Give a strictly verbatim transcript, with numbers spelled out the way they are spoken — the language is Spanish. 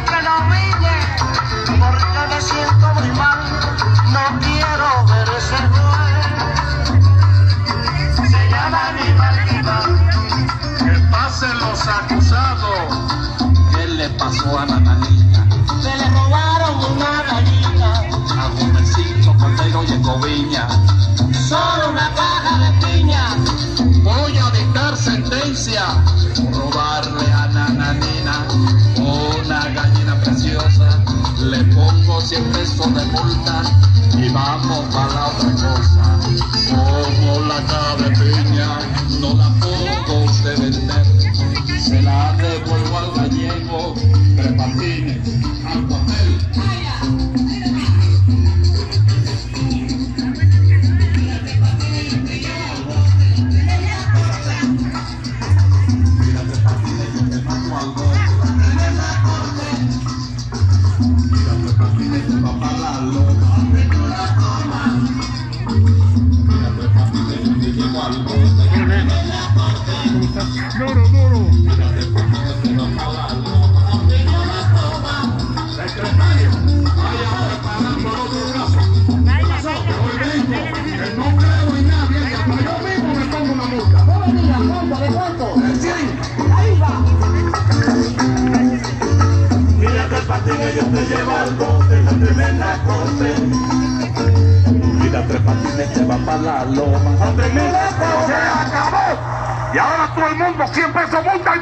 que no vine, porque me siento muy mal, no quiero ver ese juez. Se llama Aníbal Guimard. Que pasen los acusados. ¿Qué le pasó a Nananina? Se le robaron una gallina, A Gómezito, Cordero y Escoviña. solo una caja de piña. Voy a dictar sentencia por robarle a Nananina una gallina preciosa. Le pongo cien pesos de multa y vamos para la otra cosa. Como la caja de piña no la puedo usted vender, se la devuelvo al gallego, Tres Patines, al papel. Duro, duro. Mira que el Patines yo te llevo al bote, la tremenda corte. Mira, Tres Patines te va para la loma. La tremenda corte. Se acabó. Y ahora todo el mundo cien pesos multa.